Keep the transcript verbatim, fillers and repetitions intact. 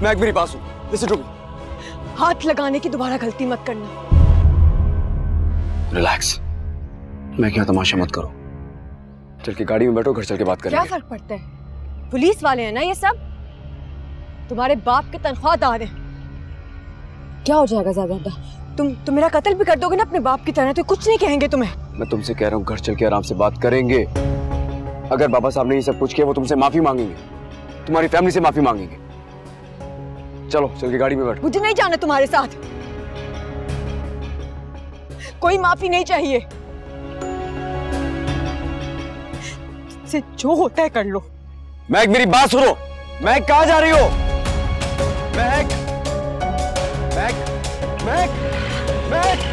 मैं मेरी बात सुन, लिसन टू मी। हाथ लगाने की दोबारा गलती मत करना। रिलैक्स, मैं क्या तमाशा मत करो। चल के गाड़ी में बैठो, घर चल के बात करेंगे। क्या फर्क पड़ता है, पुलिस वाले हैं ना ये सब। तुम्हारे बाप के तनख्वाहदार हैं। क्या हो जाएगा ज्यादा? तुम तुम मेरा कत्ल भी कर दोगे ना अपने बाप की तरह तो कुछ नहीं कहेंगे तुम्हें। मैं तुमसे कह रहा हूँ घर चल के आराम से बात करेंगे। अगर बाबा साहब ने ये सब कुछ किया वो तुमसे माफी मांगेंगे, तुम्हारी फैमिली से माफी मांगेंगे। चलो चल के गाड़ी में बैठो। मुझे नहीं जाना तुम्हारे साथ, कोई माफी नहीं चाहिए। से जो होता है कर लो। महक मेरी बात सुनो। महक कहाँ जा रही हो? महक महक महक महक